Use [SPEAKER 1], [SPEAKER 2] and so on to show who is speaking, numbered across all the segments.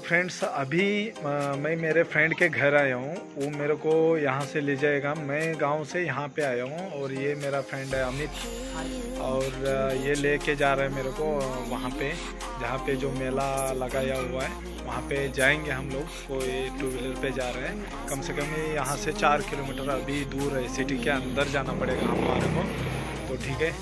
[SPEAKER 1] Friends अभी मैं मेरे फ्रेंड के घर आया हूँ। वो मेरे को यहाँ से ले जाएगा। मैं गांव से यहाँ पे आया हूँ और ये मेरा फ्रेंड है अमित, और ये लेके जा रहा है मेरे को वहाँ पे जहाँ पे जो मेला लगाया हुआ है वहाँ पे जाएंगे हम लोग। कोई टू व्हीलर पे जा रहे हैं। कम से कम यहाँ से 4 किलोमीटर अभी दूर है, सिटी के अंदर जाना पड़ेगा हमारे को। तो ठीक है,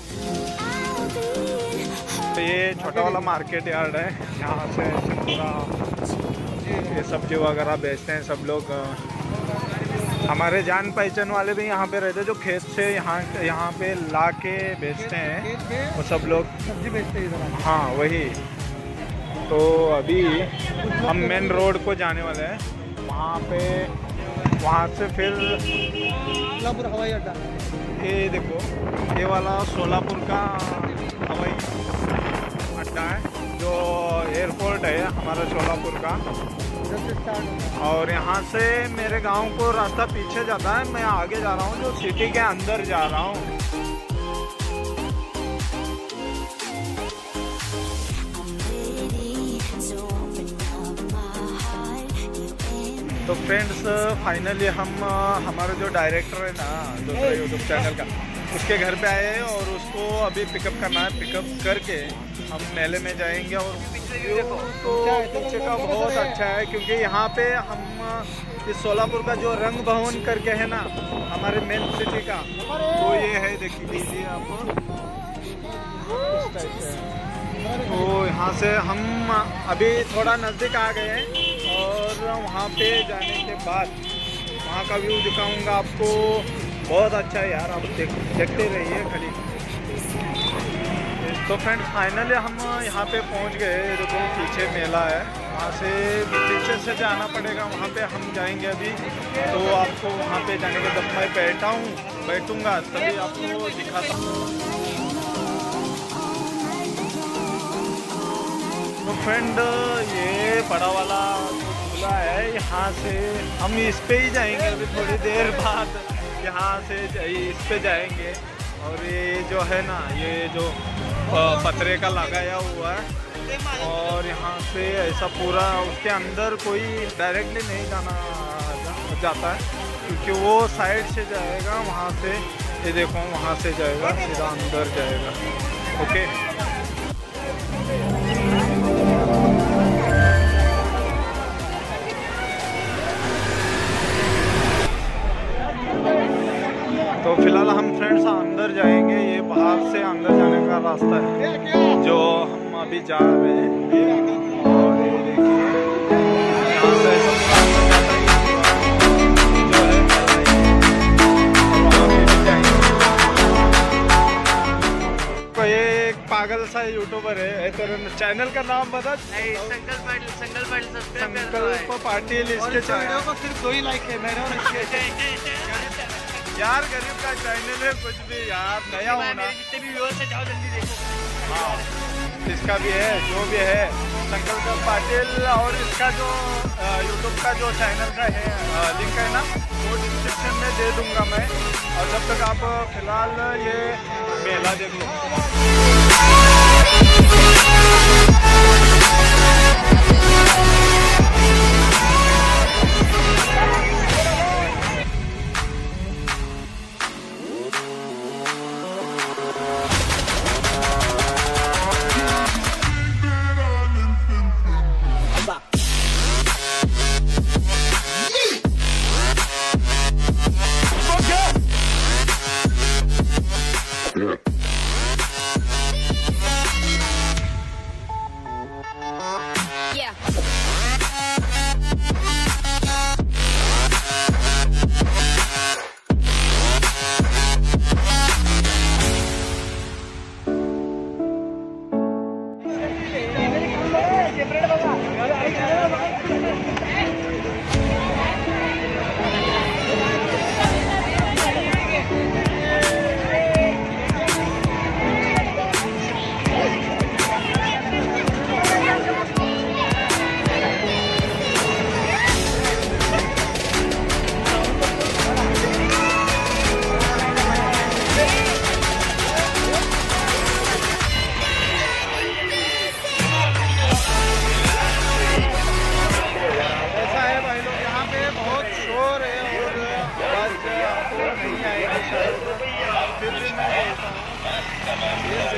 [SPEAKER 1] तो ये छोटा वाला मार्केट यार्ड है, यहाँ से पूरा ये सब्जी वगैरह बेचते हैं सब लोग। हमारे जान पहचान वाले भी यहाँ पे रहते, जो खेत से यहाँ पे ला के बेचते हैं वो सब लोग सब्जी बेचते हैं। हाँ वही। तो अभी हम मेन रोड को जाने वाले हैं, वहाँ से फिर सोलापुर हवाई अड्डा। ये देखो, ये वाला सोलापुर का हवाई अड्डा है, जो एयरपोर्ट है हमारा सोलापुर का। और यहाँ से मेरे गांव को रास्ता पीछे जाता है, मैं आगे जा रहा हूँ जो सिटी के अंदर जा रहा हूँ। तो फ्रेंड्स फाइनली हम हमारा जो डायरेक्टर है ना दूसरे यूट्यूब चैनल का, उसके घर पे आए हैं और उसको अभी पिकअप करना है। पिकअप करके हम मेले में जाएंगे। और तो पीछे का बहुत अच्छा है, क्योंकि यहाँ पे हम इस सोलापुर का जो रंग भवन करके है ना हमारे मेन सिटी का, तो ये है, देखिए लीजिए आप इस टाइप से। तो यहाँ से हम अभी थोड़ा नज़दीक आ गए हैं और वहाँ पे जाने के बाद वहाँ का व्यू दिखाऊंगा आपको। बहुत अच्छा है यार, आप देखते रहिए खाली। तो फ्रेंड्स फाइनली हम यहाँ पे पहुँच गए। देखो पीछे मेला है, वहाँ से पीछे से जाना पड़ेगा, वहाँ पे हम जाएंगे अभी। तो आपको वहाँ पे जाने के जब मैं बैठूँगा तभी आपको दिखाता हूँ। तो फ्रेंड ये बड़ा वाला झूला है, यहाँ से हम इस पे ही जाएंगे अभी थोड़ी देर बाद। यहाँ से इस पे जाएंगे। और ये जो है ना, ये जो पतरे का लगाया हुआ है, और यहाँ से ऐसा पूरा उसके अंदर कोई डायरेक्टली नहीं जाता है, क्योंकि वो साइड से जाएगा वहाँ से। ये देखो वहाँ से जाएगा, सीधा अंदर जाएगा। ओके, तो फिलहाल हम फ्रेंड्स अंदर जाएंगे। ये बाहर से अंदर जाने का रास्ता है जो हम अभी जा रहे हैं। और ये देखिए यहाँ से जो है तो ये एक पागल सा यूट्यूबर है। तेरे चैनल का नाम बता। संकल्प पाटिल। इसके चैनल को सिर्फ 2 ही लाइक है मेरे यार। गरीब का चैनल है, कुछ भी यार नया होना। जितने भी व्यूअर्स है जाओ जल्दी देखो। हाँ, इसका भी है, जो भी है संकल्प पाटिल। और इसका जो यूट्यूब का जो चैनल का है लिंक है ना, वो डिस्क्रिप्शन में दे दूंगा मैं। और जब तक आप फिलहाल ये मेला देख लो।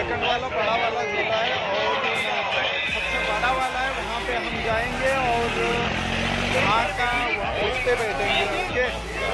[SPEAKER 1] सेकंड वाला बड़ा वाला झूला है और सबसे बड़ा वाला है, वहाँ पे हम जाएंगे और वहाँ का उस पे बैठेंगे। ओके,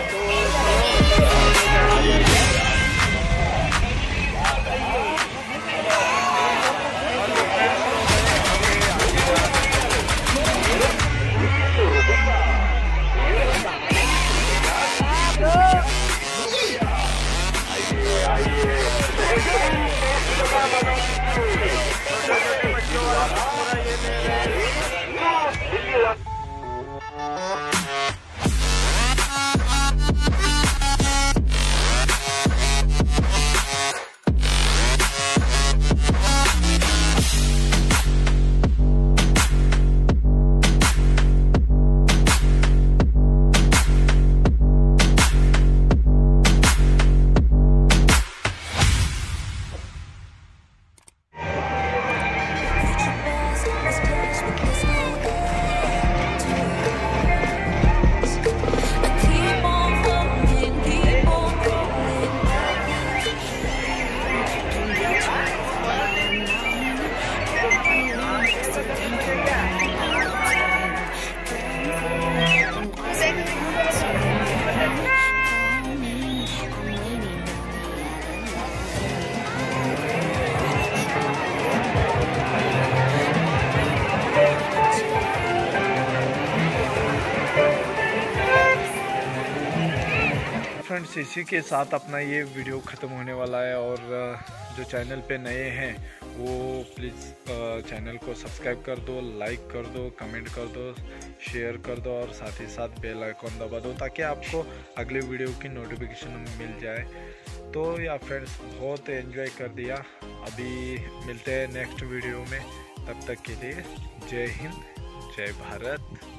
[SPEAKER 1] फ्रेंड्स इसी के साथ अपना ये वीडियो ख़त्म होने वाला है। और जो चैनल पे नए हैं वो प्लीज़ चैनल को सब्सक्राइब कर दो, लाइक कर दो, कमेंट कर दो, शेयर कर दो और साथ ही साथ बेल आइकॉन दबा दो ताकि आपको अगले वीडियो की नोटिफिकेशन मिल जाए। तो या फ्रेंड्स बहुत एंजॉय कर दिया। अभी मिलते हैं नेक्स्ट वीडियो में, तब तक के लिए जय हिंद, जय भारत।